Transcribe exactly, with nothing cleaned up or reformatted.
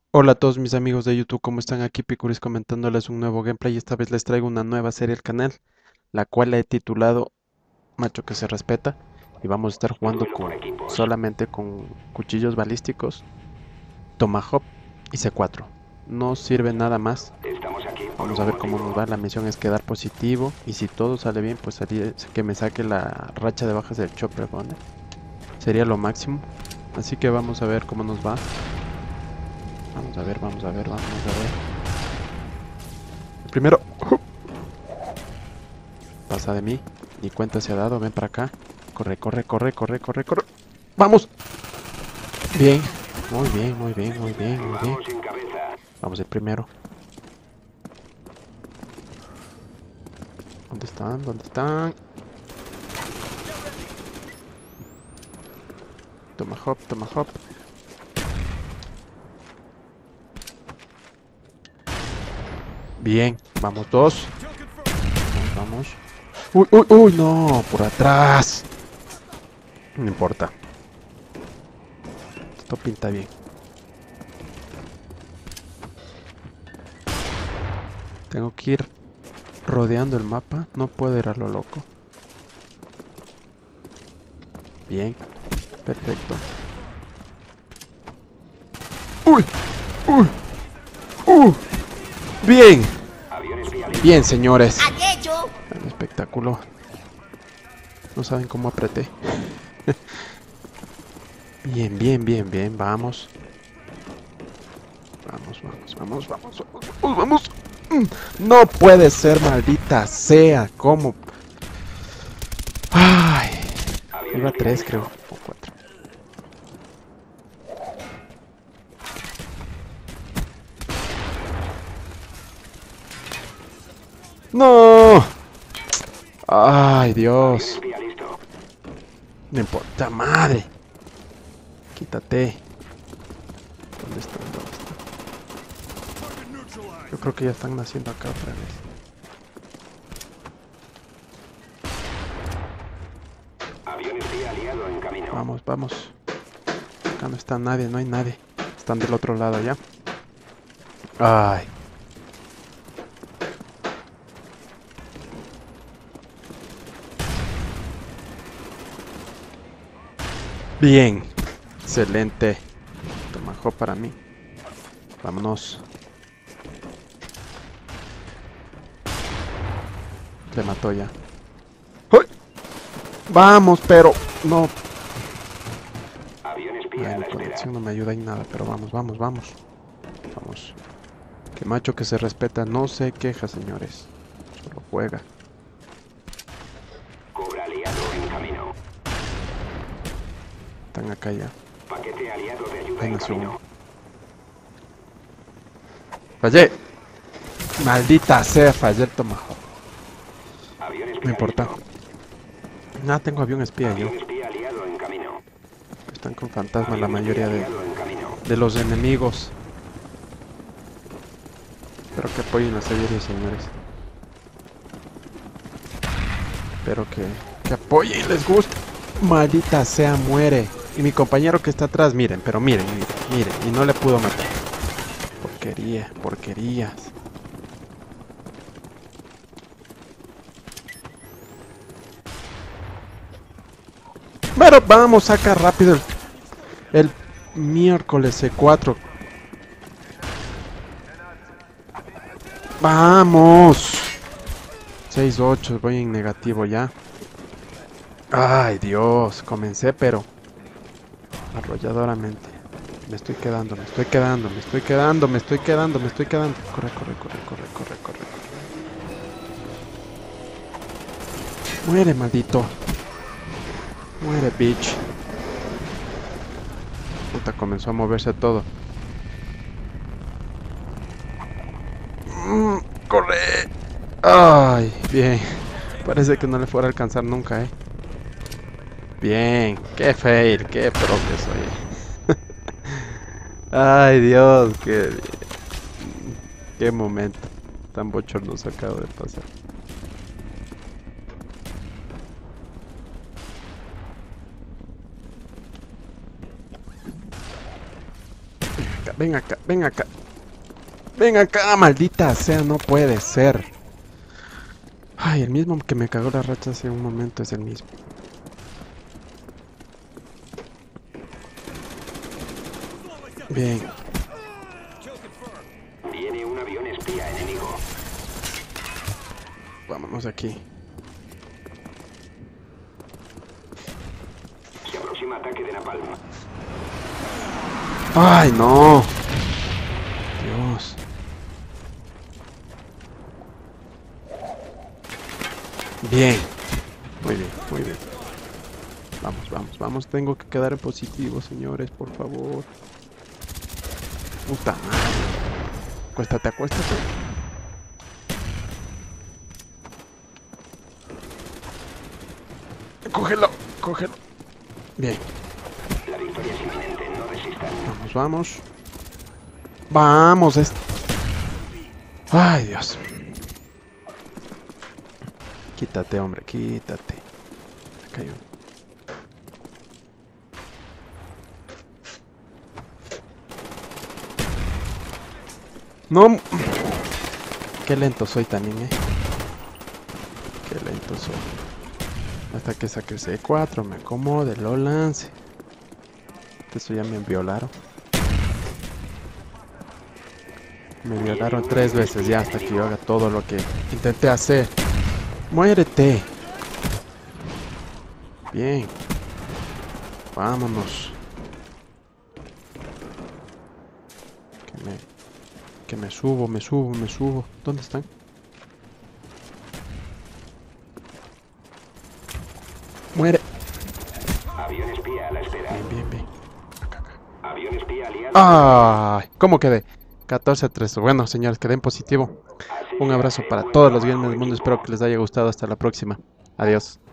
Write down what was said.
Hola a todos mis amigos de YouTube, ¿cómo están? Aquí Picuris comentándoles un nuevo gameplay y esta vez les traigo una nueva serie al canal, la cual la he titulado Macho que se respeta y vamos a estar jugando Duelo por con equipos. solamente con cuchillos balísticos, Tomahawk y C cuatro. No sirve nada más. Estamos aquí por Vamos a un ver cómo motivo. nos va. La misión es quedar positivo y si todo sale bien, pues salir- que me saque la racha de bajas del Chopper Gunner. Sería lo máximo. Así que vamos a ver cómo nos va. Vamos a ver, vamos a ver, vamos a ver. El primero. Pasa de mí. Ni cuenta se ha dado. Ven para acá. Corre, corre, corre, corre, corre, corre. ¡Vamos! Bien. Muy bien, muy bien, muy bien, muy bien. Vamos sin cabeza. Vamos el primero. ¿Dónde están? ¿Dónde están? Toma hop, toma hop. Bien. Vamos dos. Vamos, vamos. Uy, uy, uy, no. Por atrás. No importa. Esto pinta bien. Tengo que ir rodeando el mapa. No puedo ir a lo loco. Bien. Perfecto. Uy, uy, uh. Bien. Avión espía Bien, listo. señores. Aquello. Un espectáculo. No saben cómo apreté. Bien, bien, bien, bien. Vamos. Vamos, vamos, vamos, vamos, vamos, vamos, vamos. Mm, No puede ser, maldita sea. ¿Cómo? Ay. Avión Iba espía tres, creo. listo. O cuatro. ¡No! Ay, Avión Dios. espía listo. No importa, madre. Quítate. ¿Dónde están? ¿Dónde están? Yo creo que ya están naciendo acá otra vez. Avión espía aliado en camino. Vamos, vamos. Acá no está nadie, no hay nadie. Están del otro lado ya. Ay. Bien. Excelente. Tomahawk para mí. Vámonos. Le mató ya. ¡Uy! Vamos, pero no. Avión espía Ay, a mi la espera. conexión no me ayuda en nada, pero vamos, vamos, vamos. Vamos. Que macho que se respeta no se queja, señores. Solo juega. Cobra aliado en camino. Están acá ya. Paquete aliado de ayuda Ahí en nació camino. uno. Fallé. Maldita sea, fallé el Tomahawk. Avión No espía importa. listo. Nada, tengo avión espía yo. Avión espía aliado en camino. Están con fantasma la Avión espía mayoría de, aliado en camino. de los enemigos. Espero que apoyen la serie, señores. Espero que, que apoyen, les gusta. Maldita sea, muere. Y mi compañero que está atrás, miren, pero miren, miren, miren. Y no le pudo matar. Porquería, porquerías. Pero vamos, saca rápido el, el miércoles C cuatro. Vamos. seis ocho, voy en negativo ya. Ay, Dios, comencé, pero arrolladoramente. Me estoy quedando, me estoy quedando, me estoy quedando, me estoy quedando, me estoy quedando. Corre, corre, corre, corre, corre, corre. Muere, maldito. Muere, bitch. Puta, comenzó a moverse todo. Mm, corre. Ay, bien. Parece que no le fuera a alcanzar nunca, eh. Bien, qué fail, qué pro que soy. Ay, Dios, qué, qué momento tan bochornoso acabo de pasar. ven acá, ven acá. Ven acá, maldita sea, no puede ser. Ay, el mismo que me cagó la racha hace un momento es el mismo. Bien. Viene un avión espía enemigo. Vámonos aquí. Se aproxima ataque de napalm. Ay, no. Dios. Bien. Muy bien, muy bien. Vamos, vamos, vamos. Tengo que quedar en positivo, señores, por favor. Puta madre. Acuéstate, acuéstate. Cógelo, cógelo. Bien. La victoria es inminente, no resistan. Vamos, vamos. Vamos, es... Ay, Dios. Quítate, hombre, quítate. Acá hay uno. No. Qué lento soy también, eh. Qué lento soy. Hasta que saque el C cuatro, me acomode, lo lance. Eso ya me violaron. Me violaron tres veces ya hasta que yo haga todo lo que intenté hacer. Muérete. Bien. Vámonos. Que me, que me subo, me subo, me subo. ¿Dónde están? Muere. Avión espía a la espera. Bien, bien, bien. Acá, acá. Avión espía aliado. ¡Ay! ¿Cómo quedé? catorce a tres. Bueno, señores, quedé en positivo. Un abrazo para todos los gamers del mundo. Espero que les haya gustado. Hasta la próxima. Adiós.